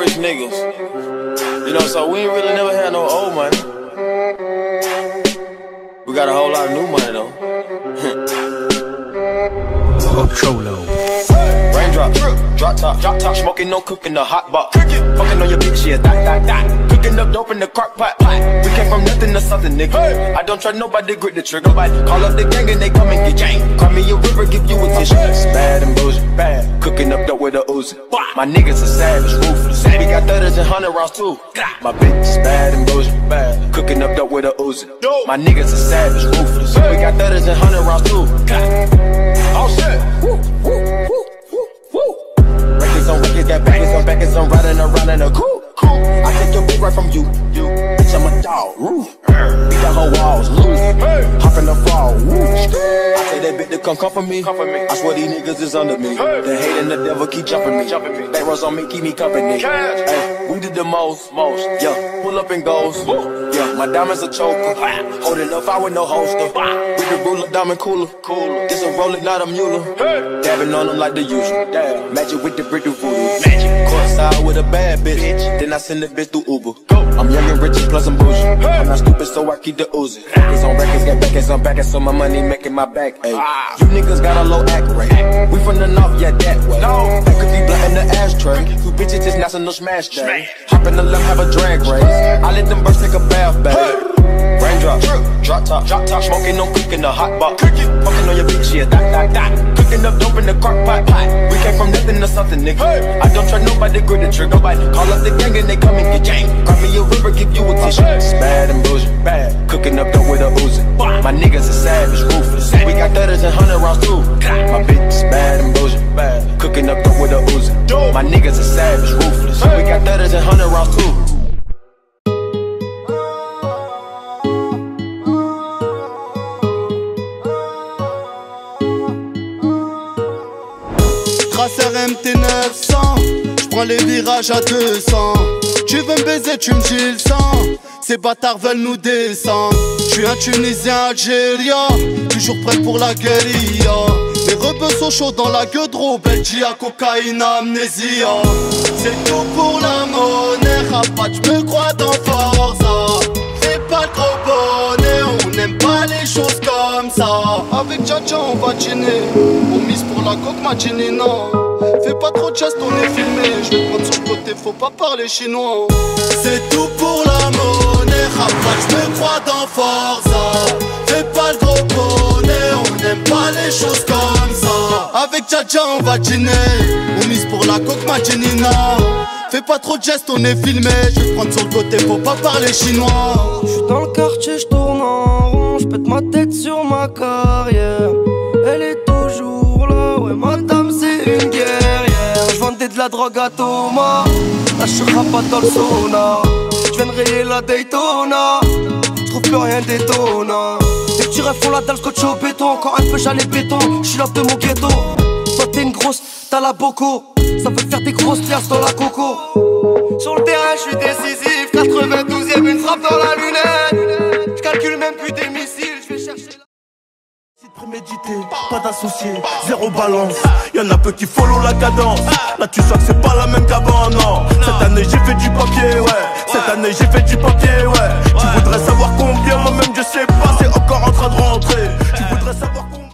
rich niggas. You know, so we ain't really never had no old money. We got a whole lot of new money though. Cholo. Raindrop, drop top, smoking, no cooking, the hot box. Fucking on your bitch, yeah, that. Cooking up dope in the crock pot. We came from nothing to something, nigga. I don't trust nobody, grip the trigger. Call up the gang and they come and get gang. Call me a river, give you a tissue. Bad and bullshit, bad. Cooking up dope with a Uzi. My niggas are savage, ruthless. We got 30s and 100 rounds too. My bitch is bad and bullshit, bad. Cooking up dope with a Uzi. My niggas are savage, ruthless. We got 30s and 100 rounds too. Oh shit. Records on records, got backers on backers, I'm riding around in a coupe. I take your bitch right from you. Bitch, I'm a dog. Beat the whole walls, loose. Hop in the fall. I tell that bitch to come for me. I swear these niggas is under me. The hate and the devil keep jumping me. Back rows on me, keep me company. Hey, we did the most. Yeah, pull up and goes. Yeah, my diamonds a choker. Holding up, I with no holster. With the ruler, diamond cooler. This a roller, not a mule. Dabbing on them like the usual. Magic with the brick of voodoo. Courtside with a bad bitch. Then I send the bitch through Uber. I'm young and rich and plus I'm bougie. I'm not stupid, so I keep the Uzi. Records on records, got backers on backers, so my money making my back. Ay. You niggas got a low act rate. We from the north, yeah, that way. That could be blunt in the ashtray. You bitches just national smash day. Hop in the left, have a drag race. I let them birds take a bath, baby. Raindrop, drop top, smoking, no cooking, the hot box. Fucking on your bitch, yeah, that. Cooking up dope in the crock pot. We came from nothing to something, nigga. I don't trust nobody, grip the trigger. Call up the gang and they come and get gang. Grab me a river, give you a tissue. Bad and bullshit, bad. Cooking up dope with a Uzi. My niggas are savage, ruthless. We got 30s and 100 rounds too. My bitch is bad and bullshit, bad. Cooking up dope with a Uzi. My niggas are savage, ruthless. We got 30s and 100 rounds too. Tracer MT 900, j'prends les virages à 200. Tu veux me baiser, tu me dis le sang. Ces bâtards veulent nous descendre. J'suis un Tunisien algérien, toujours prêt pour la guérilla. Les rebeux sont chauds dans la gueule de Belgia, cocaïne, amnésia. C'est tout pour la monnaie, rapat, j'me crois dans Forza. Fais pas le gros bonnet, on n'aime pas les choses comme ça. Avec Tcha on va dîner, on mise pour la coque matinée, non. Fais pas trop de gestes, on est filmé. Je vais prendre sur le côté, faut pas parler chinois. C'est tout pour la monnaie, rapat, j'me crois dans Forza. Fais pas le gros bonnet, on n'aime pas les choses comme ça. Avec Tcha on va dîner, on mise pour la coque matinina. Fais pas trop de gestes, on est filmé. Je vais prendre sur le côté, faut pas parler chinois. J'suis dans le quartier, j'tourne en rond, j'pète ma tête sur ma carrière. Elle est toujours là, ouais madame c'est une guerrière. J'vendais de la drogue à Thomas, là j'suis rapat dans le sauna. J'viens de rayer la Daytona, j'trouve plus rien d'étonnant. Les petits refs font la dalle, scotché au béton. Encore un peu j'allais béton, j'suis là de mon ghetto. Toi t'es une grosse, t'as la boco. Ça veut faire des grosses liasses dans la coco. Sur le terrain j'suis décisif, 92ème, une frappe dans la lunette. J'calcule même plus des missiles, j'vais chercher la... C'est prémédité, pas d'associé, zéro balance. Y'en a peu qui follow la cadence. Là tu sens que c'est pas la même qu'avant, non. Cette année j'ai fait du papier, ouais. Cette année j'ai fait du papier, ouais. Tu voudrais savoir combien, moi-même je sais pas, c'est encore en train de rentrer. Tu voudrais